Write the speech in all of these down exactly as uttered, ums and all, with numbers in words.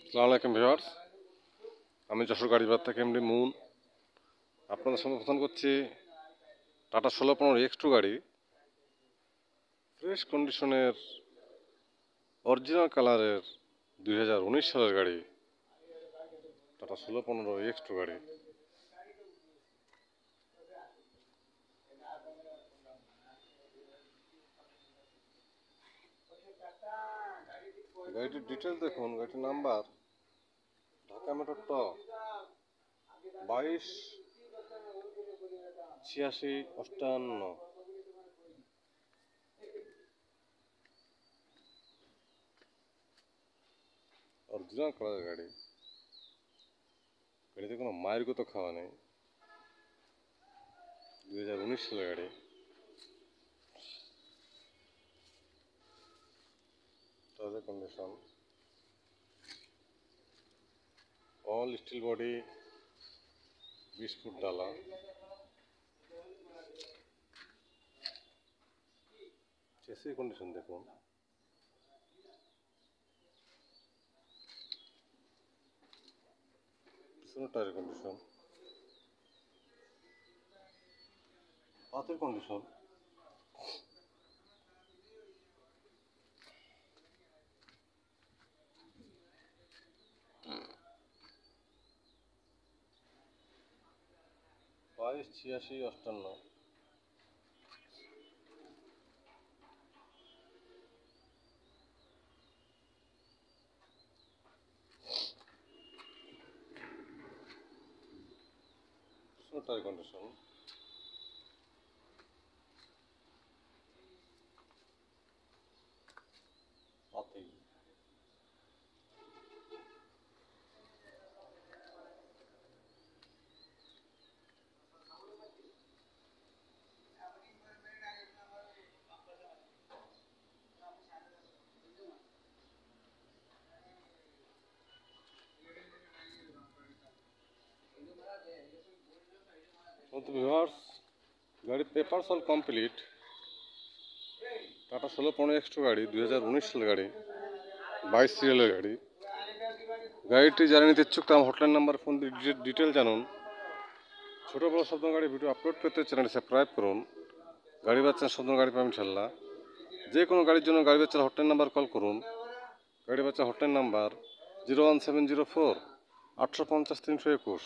আসসালামু আলাইকুম ভিউয়ার্স, আমি যশোর গাড়িবাজার থেকে এমডি মুন আপনাদের সঙ্গে প্রথম করছি টাটা ষোলো পনেরো এক্স টু গাড়ি। ফ্রেশ কন্ডিশনের অরিজিনাল কালারের দুই হাজার উনিশ সালের গাড়ি টাটা ষোলো পনেরো এক্স টু গাড়ি। গাড়িটির ডিটেলস দেখুন। গাড়িটির নাম্বার ঢাকা মেট্রো ট বাইশ ছিয়াশি অষ্টান্ন। অরিজিনাল কালারের গাড়ি। গাড়িতে কোনো মায়ের গত খাওয়া নেই। দুই হাজার উনিশ সালের গাড়ি। তাজা কন্ডিশন, অল স্টিল বডি, বিশ ফুট ডালা। চেসির কন্ডিশন দেখুন। পিছনের টায়ারের কন্ডিশন, হাতের কন্ডিশন, বাইশ ছিয়াশি অষ্টান্ন। টায়ার কন্ডিশন, হাতি। ভিউয়ার্স, গাড়ির পেপারস অল কমপ্লিট। টাটা ষোলো পনেরো এক্স টু গাড়ি, দুই হাজার উনিশ সালের গাড়ি, বাইশ সিরিয়ালের গাড়ি। গাড়িটি যারা নিতে ইচ্ছুক তার হটলাইন নাম্বার ফোন দিয়ে ডিটেল জানুন। ছোটো বড় শব্দ গাড়ি ভিডিও আপলোড করতে চ্যানেলটি সাবস্ক্রাইব করুন। গাড়ি বাচ্চার শব্দ গাড়ি পাবেন ইনশাল্লাহ। যে কোনো গাড়ির জন্য গাড়ি বাচ্চার হটলাইন নাম্বার কল করুন। গাড়ি বাচ্চার hotline number zero one seven zero four আটশো পঞ্চাশ তিনশো একুশ।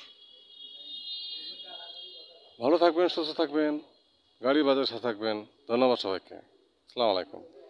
ভালো থাকবেন, সুস্থ থাকবেন, গাড়ি বাজারের সাথে থাকবেন। ধন্যবাদ সবাইকে। আসসালামু আলাইকুম।